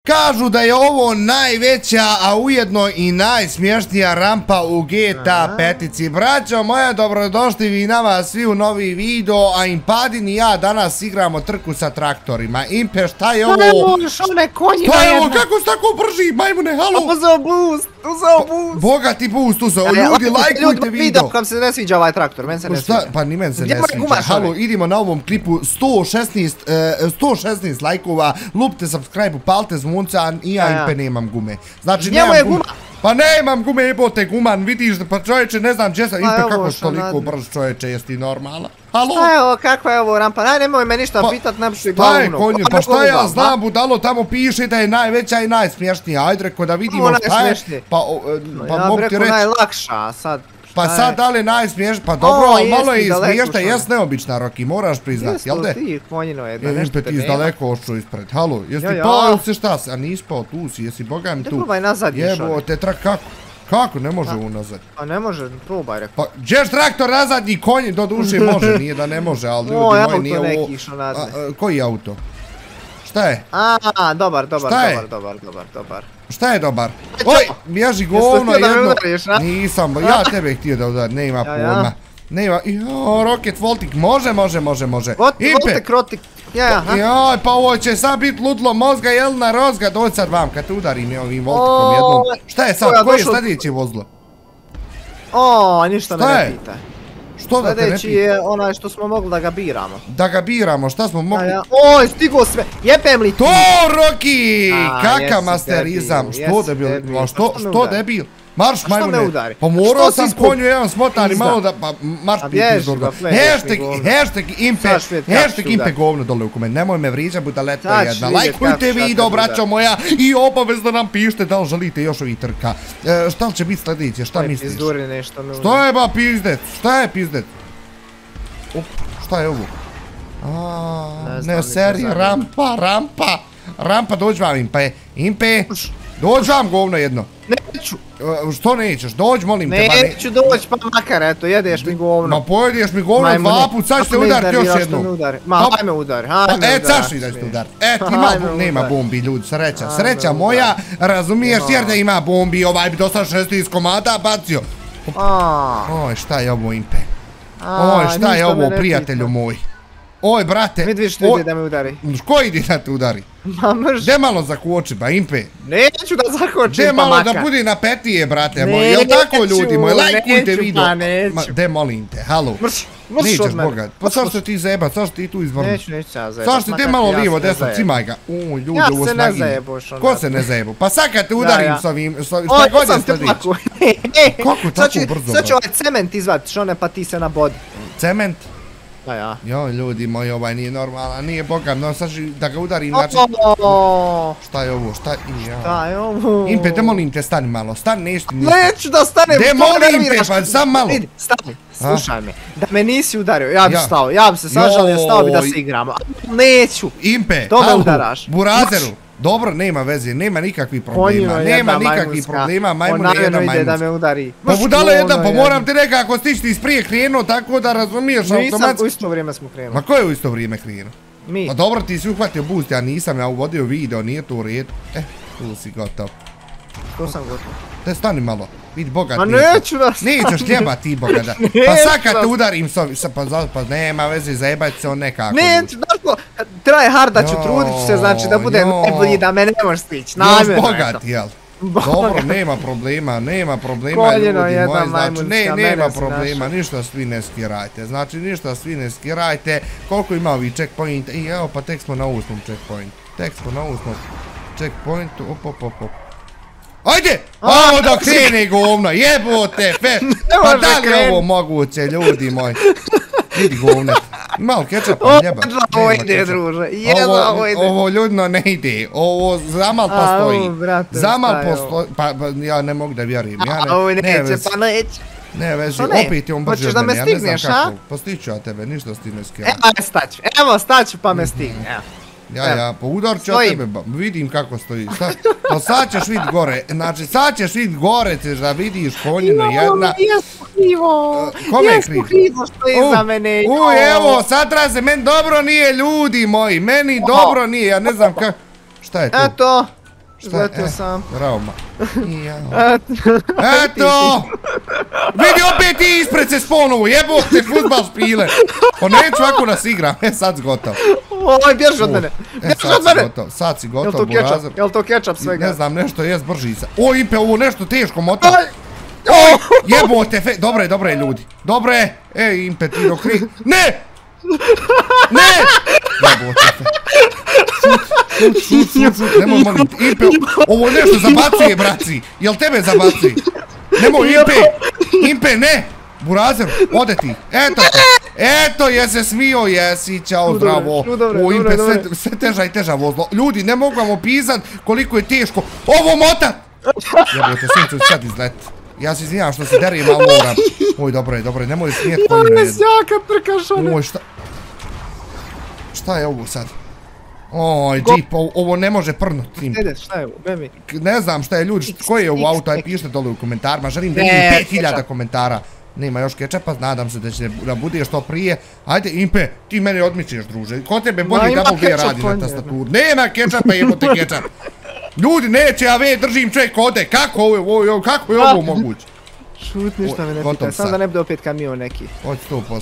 Kažu da je ovo najveća, a ujedno i najsmješnija rampa u GTA 5. Braćo moja, dobrodošli vi na vas svi u novi video, a Impadin i ja danas igramo trku sa traktorima. Impe, šta je ovo? Šta je ovo? Kako se tako brži, majmune, halo? Uzeo boost. Bogati boost uzeo, ljudi, lajkujte video. Kam se ne sviđa ovaj traktor, meni se ne sviđa. Pa ni meni se ne sviđa, halo, idemo na ovom klipu 116 lajkova, lupite subscribe, upalite zvonca, i ja Impe nemam gume. Znači nemam gume. Pa nemam gume, jebote guman, vidiš, pa čovječe, ne znam gdje sam, Impe, kako si toliko brz čovječe, jesi ti normalna? Halo? Šta je ovo, kakva je ovo rampa? Aj, nemoj me ništa pitat, napiši glavno. Pa šta ja znam, budalo, tamo piše da je najveća i najsmješnija, ajde reko da vidimo šta je. Pa mogu ti reći. Ja najlakša, sad. Pa sad da li najsmiješ, pa dobro, ali malo je izmiješta, jes neobična, Roki, moraš priznat, jel de? Jes ti, konjino je, da nešto te nema. Impe, ti izdaleko ošću ispred, halo, jesi ti pao ili si šta se, a nisi pao, tu si, jesi bogam tu. Ne probaj nazad još. Jebote, kako? Kako ne može unazad? Pa ne može, probaj rekao. Pa gdješ traktor nazadnji konji, do duše može, nije da ne može, ali ljudi moji nije ovo... Auto neki išao nazad. Koji auto? Šta je? Dobar. Šta je dobar? Oj, bježi govno jedno. Nisam, ja tebe htio da udarim, nema pojma. Nema, rocket voltik, može. Voltik, rotik, Joj, pa ovo će sad bit ludlo mozga, jelna rozga, dođi sad vam kad te udarim je ovim voltikom jednom. Šta je sad, koje je sljedeće vozilo? Ništa me ne pita. Što da te ne pita? Sljedeći je onaj što smo mogli da ga biramo. Da ga biramo, šta smo mogli? Oj, stigo sve, jebem li ti? To, Roki! Kakav masterizam, što debil, što debil? Marš majmune, pa morao sam konju jedan smotani malo da, pa marš piti izvorno. Hashtag Impe govno dole u komentu, nemoj me vriđa budaleta jedna. Lajkujte video, braćo moja, i obavezno nam pišite da li želite još ovih trka. Šta će biti sljedeće, šta misliš? Šta je ba pizdec, šta je pizdec? Šta je ovo? Ne seri, rampa, dođi vam Impe, dođi vam govno jedno. Neću. Što nećeš? Dođi, molim te. Neću doći, pa makar, eto, jedeš mi govno. Ma pojedeš mi govno dva put, sad ćete udariti još jednu. Ma, hajme udari, caši da ćete udariti. Nema bombi, ljudi, sreća moja, razumiješ, jer da ima bombi, ovaj bi dosta 16 komada bacio. Oj, šta je ovo, Impe? Oj, šta je ovo, prijatelju moj? Oj, brate. Vidiš ljudi da me udari. Ko idi da te udari? Ma mrš. Gdje malo zakoči, ba Impe? Neću da zakočim, pa Gdje malo da budi na petije, brate moj, jel tako ljudi moji, lajkujte video. Pa neću. Gdje molim te, halo. Mrš od mene. Pa sad što ti zajebat, sad što ti tu izvorno. Neću ja zajebat. Sad što ti malo lijevo, desno, cimaj ga. Ljudi, ovo snagine. Ja se ne zajeboš onda. Ko se ne zajebu? Pa sad kad te udarim s ovim, šta god je sljedeći. Kako tako brzo? Sad ću ovaj cement izvati, šone pa ti se nabodi. Cement? Ja. Joj, ljudi moji, ovaj nije normalan, nije bogam, no sad da ga udarim, znači... Šta je ovo, šta je ovo? Impe, te molim te, stani malo, stani nešto ništa. Neću da stanem, de molim te, pa sam malo. Vidi, stani, slušaj me, da me nisi udario, ja bi stao, ja bi se sažalio, stao bi da se igramo, neću. Impe, halu, burazeru. Dobro, nema veze, nema nikakvih problema, majmune jedna majmunska. Pa budala jedna, pa moram ti nekako stići iz prije krenuo, tako da razumiješ automatski. Nisam, u isto vrijeme smo krenuli. Ma ko je u isto vrijeme krenuo? Mi. Pa dobro, ti si uhvatio boost, ja nisam, ja uvodio video, nije to u redu. Tu si gotov. Tu sam gotov. Te stani malo, vidi bogat. Ma neću da stani. Nećeš ljeba ti bogat da. Pa sad kad te udarim pa nema veze, zajebati se on nekako. Neću, daško, traje hard da ću, trudit ću se, znači da budem najbolji, da me ne možeš stići. Još bogat, jel? Dobro, nema problema ljudi moji, znači nema problema, ništa svi ne skirajte, znači ništa svi ne skirajte, koliko ima ovih checkpointa, i evo pa tek smo na 8. checkpointu, op. Ajde! Ovo da krene govno, jebote, pa da li je ovo moguće, ljudi moji? Vidi govnet, malo kečapa ljeba. Ovo ide, druže, ovo ljudno ne ide, ovo zamal postoji. Pa ja ne mogu da vjerujem, ovo neće, pa neće. Ne vezi, opet je on brže od mene, ja ne znam kako. Postiću ja tebe, ništa s ti ne skijam. Evo staću pa me stigne, evo. Ja, pa udar ću od tebe, vidim kako stoji. Pa sad ćeš vidit gore, znači sad ćeš vidit gore, ćeš da vidiš konjinu jedna. Jesmo krivo, što je za mene. Evo, sad treba se, meni dobro nije ljudi moji, meni dobro nije, ja ne znam kako. Šta je to? Eto. Izletio sam. Bravo, Eto! Vidi, opet ti ispred se spolnovu, jebog te futbal špile. Pa neću ako nas igram, sad si gotov. Oj, bježi od mene. Bježi od mene. Sad si gotov, Burazir. Jel to kečap svega? Ne znam, nešto jest bržica. O, Impe, ovo nešto teško mota. Oj, jebote, dobre ljudi. Dobre, Impe, ti dokri. Ne! Ne! Jebote fe. Šut, nemoj molim te. Impe, ovo nešto zabacuje, braci. Jel tebe zabacuje? Nemoj, Impe, ne! Burazir, ode ti. Eto, jesi smio, jesi, čao, zdravo. O, Impe, sve teža i teža vozlo. Ljudi, ne mogu vam opisat koliko je teško. Ovo motat! Jebote, sunce sad izlet. Ja se izvinjam što se derim, ali moram. Oj, dobro je, nemoj smijet konju na jednu. Sjaka trkaš one. Oj, šta je ovo sad? Oj, džip, ovo ne može prnut. Šta je ovo, bemi? Ne znam šta je ljudi, koji je ovo auto, aj pišite dole u komentarima, želim da vidim 5000 komentara. Nema još kečapa, nadam se da će da bude što prije. Ajde, Impe, ti mene odmičeš, druže. Ko tebe bolji WB radi na tastaturu? Nema kečapa, jebote kečap. Ljudi, neće, ja držim čovjek ode. Kako je ovo moguće? Šut, ništa me ne pita, sam da ne bude opet kamion neki. Od 100%.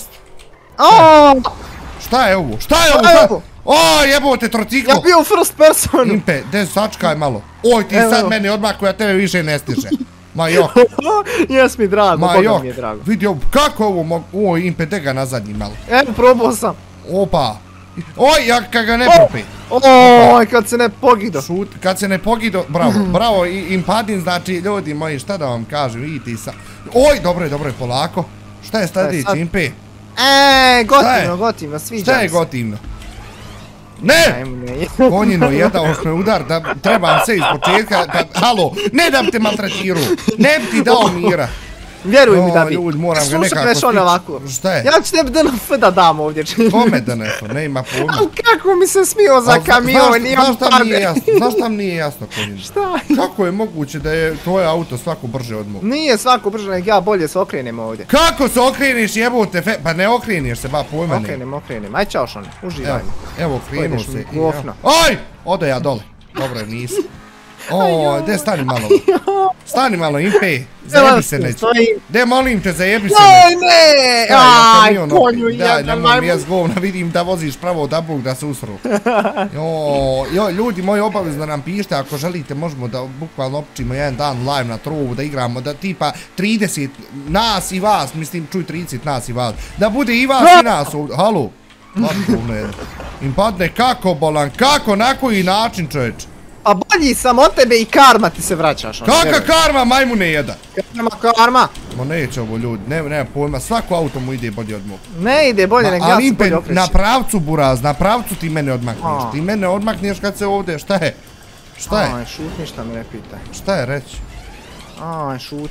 Šta je ovo? O, jebote, trociklo. Ja bio u first personu. Impe, sačkaj malo. Oj, ti sad mene odmah koja tebe više ne stiže. Ma jok. Jes mi drago, Boga mi je drago. Vidi ovo, kako ovo mogu... Oj, Impe, te ga nazadnji malo. Evo, probao sam. Opa. Oj, ja kad ga ne propi. Oj, kad se ne pogido. Kad se ne pogido, bravo, Impadin, znači, ljudi moji, šta da vam kažem, vidite i sad. Oj, dobro je, polako. Šta je sljedeći, Impe? Gotivno, sviđam se. Šta je gotivno? Ne! Konjino, jedao me udar, da trebam se iz početka, halo, ne da bi te maltretiru, ne bi ti dao mira. Vjeruj mi da bi. Ljudi, moram ga nekako stići. Šta je? Ja ću tebi DNF da dam ovdje. Kome DNF, ne ima pojma. Ali kako mi se smio za kamion, znaš šta mi nije jasno, Konjino? Šta? Kako je moguće da je tvoje auto svako brže od mog? Nije svako brže, nego ja bolje se okrenem ovdje. Kako se okreniš, jebote fe, pa ne okreniš se, ba pojma ne. Okrenem, aj čao šone, uživaj. Evo, okrenuo se. Oj, ode ja dole. Dobro, nisam. Oj, de stani malo, Impe, zajebi se neću. De molim te, zajebi se neću. Ne, aj, konju jedan, nemoj mi jes govna, vidim da voziš pravo da Bog da se usru. Joj, ljudi moji, obavezno nam pišite, ako želite možemo da bukvalno općimo jedan dan live na trovu, da igramo, da tipa 30 nas i vas, mislim čuj 30 nas i vas, da bude i vas i nas ovdje, halo. Im padne kako bolan, kako, na koji način čovječ. A bolji sam od tebe i karma ti se vraćaš. Kaka karma, majmune jedan? Nema karma. Ma neće ovo ljudi, nema pojma, svako auto mu ide bolje od mog. Ne ide bolje, nego ja se bolje okrećem. Na pravcu Buraz, na pravcu ti mene odmakneš. Ti mene odmakneš kad se ovdje, šta je? Aj, šut, ništa me ne pitaj. Šta je reći? Aj, šut.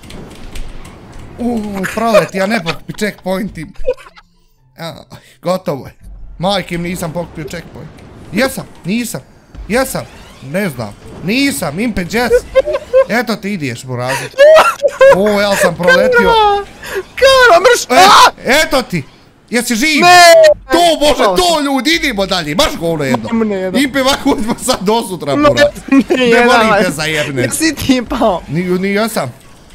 Proleti, ja ne pokupio checkpointi. Gotovo je. Majke mi nisam pokupio checkpoint. Jesam. Ne znam. Nisam, Impe Jazz. Eto ti ideš, Burazir. O, ja sam proletio. Kara, mrš! Eto ti. Jesi živ? To, Bože, to ljudi, idemo dalje. Baš govno jedno. Impe, ovako uzmo sad do sutra, Buraz. Ne volim te zajebne. Jesi ti pao? Jesam.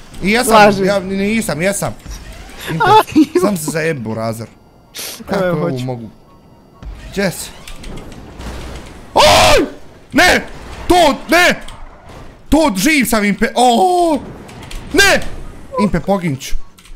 Jesam. Impe, sam se zajebi, Burazir. Kako ovo mogu? Jazz. Oj! Ne! To živ sam, Impe. Ne! Impe, poginću.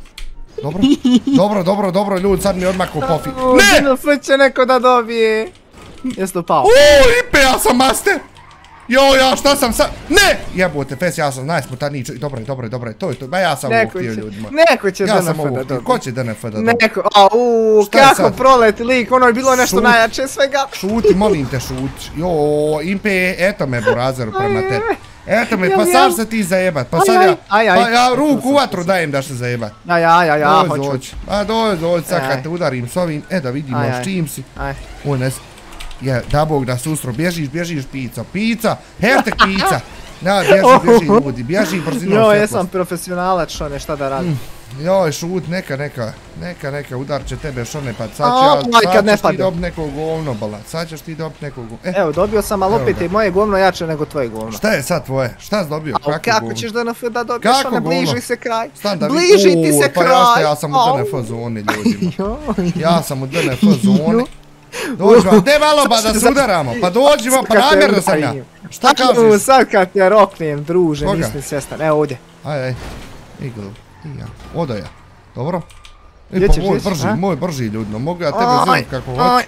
Dobro, ljudi, sad mi odmah pofi. Ne! DNF će neko da dobije. Jesi to pao? Impe, ja sam master! Ja šta sam sad? Ne! Jebote, fes, ja sam najsmutaniji čovjek. Dobro, to je to. Ba ja sam ovo htio ljudima. Neko će DNF da dobije. Ko će DNF da dobije? Neko, kako proleti lik, ono je bilo nešto najjače svega. Šuti, molim te, šuti. Impe, eto me, Burazeru, prema tebi. Eto me, pa sad se ti zajebat, pa sad ja ruku u vatru dajem da se zajebat. Ja, hoću. A dođi, sad kad te udarim s ovim, da vidimo s čim si. O, ne znam. Da Bog da sustro, bježiš pica, hashtag pica. Da, bježi ljudi, bježi brzinom svjetlosti. Jesam profesionalac, što šta da radim. Joj, šut, neka, udar će tebe šone, pa sad ćeš ti dobiti neko govno, bala, sad ćeš ti dobiti neko govno. Evo, dobio sam, ali opet je moje govno jače nego tvoje govno. Šta je sad tvoje? Šta si dobio? Kako ćeš DNF da dobiješ, one bliži se kraj. Bliži ti se kraj. Pa ja sam u DNF zoni, ljudima. Ja sam u DNF zoni. Dođi vam, gdje malo pa da se udaramo, pa dođi vam, pa namjerno sam ja. Šta kažeš? Sad kad te roknem, druže, mislim svjestan, evo ovdje. Aj, iglu, i ja, odo ja, dobro? Moj brži ljudno, mogu ja tebe zimiti kako hoću.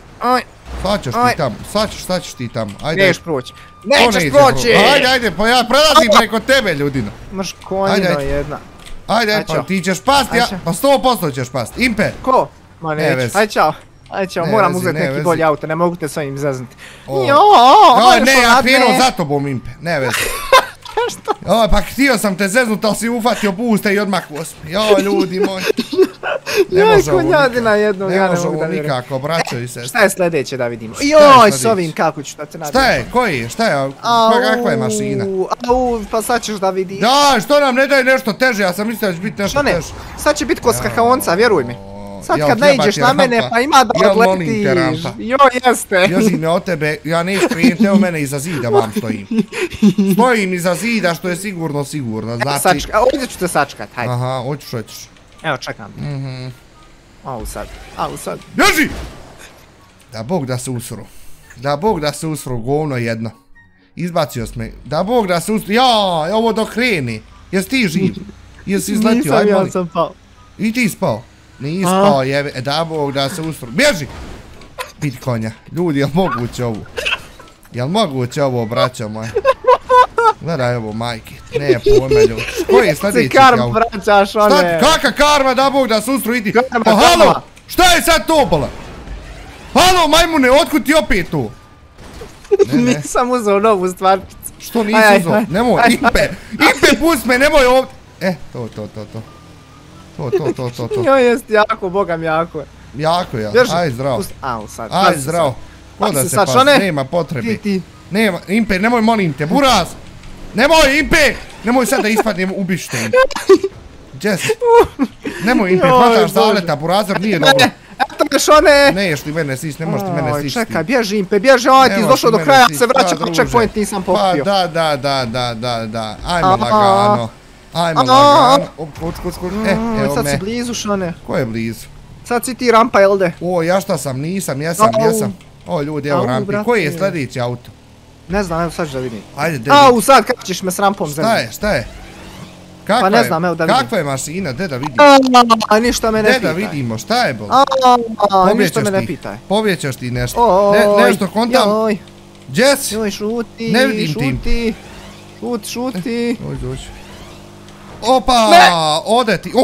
Sad ćeš ti tam, ajde. Nećeš proći, nećeš proći! Ajde, pa ja prelazim preko tebe, ljudino. Mrš konjino jedna. Ajde, pa ti ćeš past, pa 100% ćeš past, Impe. Ko? Ma neću, aj čao. Ajde ćemo, moram uzeti neki bolji auto, ne mogu te s ovim zezniti. Ne, ja krenuo za tobom, Impe, ne vezi. Što? Pa htio sam te zeznut, ali si ufatio puste i odmah osmi. Joj, ljudi moji. Joj, konjadina jednog, ja ne mogu da vjerujem. Ne može ovo nikako, braćo i sestri. Šta je sljedeće da vidimo? Joj, s ovim kako ću da te nabijem. Šta je, koji? Šta je, kakva je mašina? Pa sad ćeš da vidiš. Da, što nam ne daje nešto teže, ja sam mislio da će biti nešto teže. Sad će biti kod skakaonca, vjeruj mi. Sad kad ne iđeš na mene pa ima da odletiš. Joj, jeste. Bježi me od tebe, ja neću krijeti, evo mene iza zida vam stojim. Stojim iza zida što je sigurno, znači... Ovdje ću te sačkat, hajde. Aha, hoćeš. Evo, čekam. Au sad. Bježi! Da Bog da se usru. Da Bog da se usru, govno jedno. Izbacio sme. Da Bog da se usru. Jaj, ovo dok kreni. Jesi ti živ? Jesi izletio? Nisam, ja sam pao. I ti spao? Nisi spao, jebe, da Bog da se ustru. Bježi! Piti konja. Ljudi, jel moguće ovo? Jel moguće ovo, braćo moje? Gledaj ovo, majke. Ne pojme, ljudi. Koji je sljedeći ti auto? Si karm vraćaš, one. Kaka karma, da Bog da se ustru, idi. Pa halo! Šta je sad to, bola? Halo, majmune, otkud ti opet to? Nisam uzao novu stvarčicu. Što nisi uzao? Nemoj, Impe, pusti me, nemoj ovdje. To. Joj, jest jako, bogam jako je. Jako ja, aj zdravo. Aj zdravo. Oda se pas, nema potrebe. Nema, Impe, nemoj molim te, buraz! Nemoj, Impe! Nemoj sad da ispadnem, ubiš te Impe. Jess. Nemoj, Impe, hvataš zaleta, burazor nije dobro. Eto me šone! Ne ješ ti mene siš, ne možeš ti mene sišti. Čekaj, bježi Impe, bježi, oj ti došao do kraja, se vraća kod checkpoint, nisam popio. Pa da, ajmo lagano. Ajmo lagano, kuć, evo me. Sad si blizu šone. Ko je blizu? Sad si ti rampa, jel de? O, ja šta sam, nisam, jesam. O, ljudi, evo rampi. Koji je sljedeći auto? Ne znam, evo sad ću da vidim. Ajde, da vidim. Sad kako ćeš me s rampom zemlji? Šta je? Pa ne znam, evo da vidim. Kakva je mašina, de da vidimo? Ništa me ne pitaj. De da vidimo, šta je bol? Ništa me ne pitaj. Pobjećeš ti nešto. Nešto kontam. Jess! Joj, šuti, ne vidim ti. Šuti. Dođi. Opa, ode ti.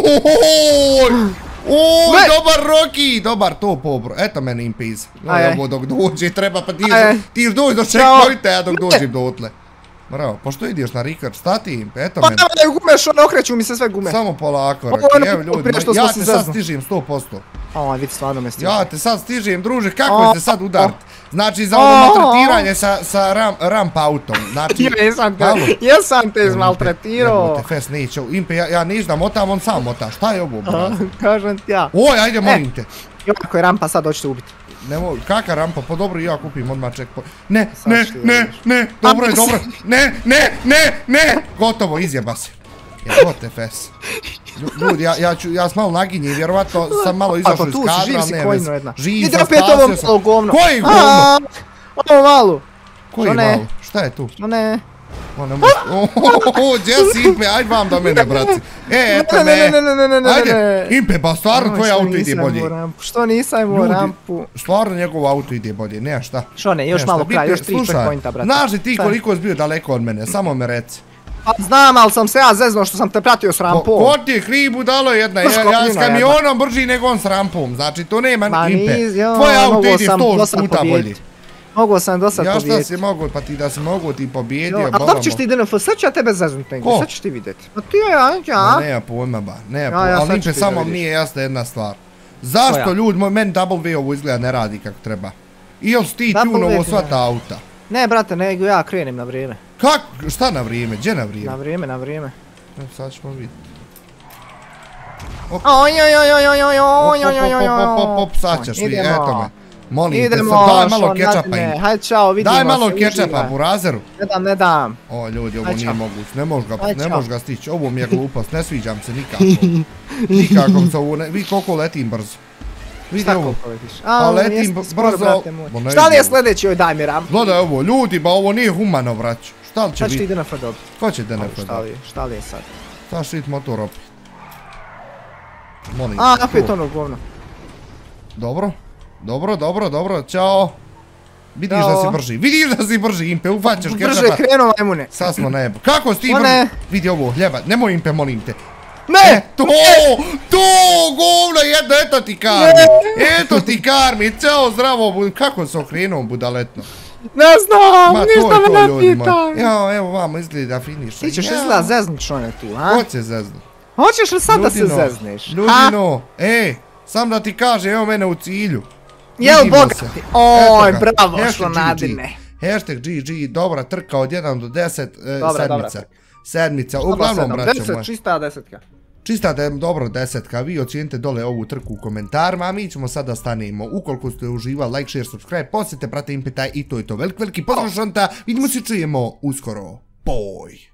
Oj, dobar Rocky, dobar to pobro. Eto mene Impe iza. Ovo dok dođe treba, pa ti još dođi do checkpointa, ja dok dođem dotle. Bravo, pošto ideš na Rikard, stati Impe, eto mene. Pa nemaju gume, što ne okreću mi se sve gume. Samo polako, Rocky, evo ljudi, ja te sad stižem 100%. Aj, vidi, stvarno me stižem. Ja te sad stižem, druže, kako ćete sad udariti? Znači za ono maltretiranje sa ramp autom, znači... Jesam te izmaltretirao. Jebote, Fes neće, Impe, ja neću da motam, on sam mota, šta je ovo, braz? Kažem ti ja. Oj, ajde, molim te. Ako je rampa, sad hoćete ubiti. Nemo, kaka rampa, pa dobro i ja kupim odmah checkpoint. Ne, dobro je, ne, gotovo, izjeba se. Jebote, Fes. Ljudi, ja sam malo naginjen, vjerovatno sam malo izašao iz kadra, ali ne vez. Živ sam, spasio sam. Koji govno? Ovo malu. Koji malu? Šta je tu? Ne. Jess, Impe, ajde vam do mene, braci. Eto me. Ajde, Impe, pa stvarno tvoj auto ide bolje. Što nisam imao rampu? Stvarno njegov auto ide bolje, nema šta. Što ne, još malo kraj, još 3 checkpointa, brate. Znaš li ti koliko si bio daleko od mene, samo me reci. Pa znam, ali sam se ja zeznao što sam te pratio s rampom. Ko ti je hribu dalo jedna, ja s kamionom brži nego on s rampom, znači to nema Impe. Tvoj auto ide 100 puta bolje. Mogao sam do sad pobijediti. Ja šta si mogao, pa ti da si mogao ti pobijedio, a kako ćeš ti DNF, sad ću ja tebe zeznut negdje, sad ćeš ti vidjeti. Pa ti ja. Nema pojma ba, nema pojma, ali Impe samo nije jasna jedna stvar. Zašto ljudi, meni W ovo izgleda ne radi kako treba? I jel si ti tunovo sva ta auta? Ne brate, nego ja krenem na vrijeme. Kako? Šta na vrijeme? Gdje na vrijeme? Na vrijeme. Sad ćemo vidjeti. Sad ćeš vi, eto me. Molim te, daj malo kečapa im. Hajde, čao, vidimo se. Daj malo kečapa, burazeru. Ne dam. O, ljudi, ovo nije moguće, ne može ga stići. Ovo mi je glupost, ne sviđam se nikako. Nikako se ovo ne... Vi koliko letim brzo. Vidi ovo. Pa letim brzo. Šta li je sljedeći, joj daj mi ram. Gledaj ovo, ljudi, ba ovo nije humano, vrać. Šta li će biti? Šta će ti DNF dobiti? Ko će DNF dobiti? Šta li je sad? Šta šit motor opet? Molim. Opet ono govno. Dobro, čao. Vidiš da si brži, Impe, ufaćeš kečapa. Brže krenuo, majmune. Sad smo na jebu. Kako si ti brži? Vidi ovo, hljeba, nemoj Impe, molim te. Ne! To, govno jedno, eto ti karmi, čao, zdravo, kako se okrenuo budaletno? Ne znam, ništa me ne pitaj. Evo vamo izgleda finiš. Ti ćeš izgleda zeznut čovjek tu, ha? Hoće zeznut. Hoćeš li sad da se zezneš? Ljudino, sam da ti kaže, evo mene u cilju. Jel bogati? Oj, bravo, što nadine. Hashtag GG, dobra trka od 1 do 10, sedmica, uglavnom braćo moje. Čista desetka. Čista dobro desetka, vi ocijenite dole ovu trku u komentarima, a mi ćemo sada stanemo. Ukoliko ste uživali, like, share, subscribe, posjete, prate Impetaj i to je to. Veliki pozdrav šanta, vidimo se, čujemo uskoro. Boj!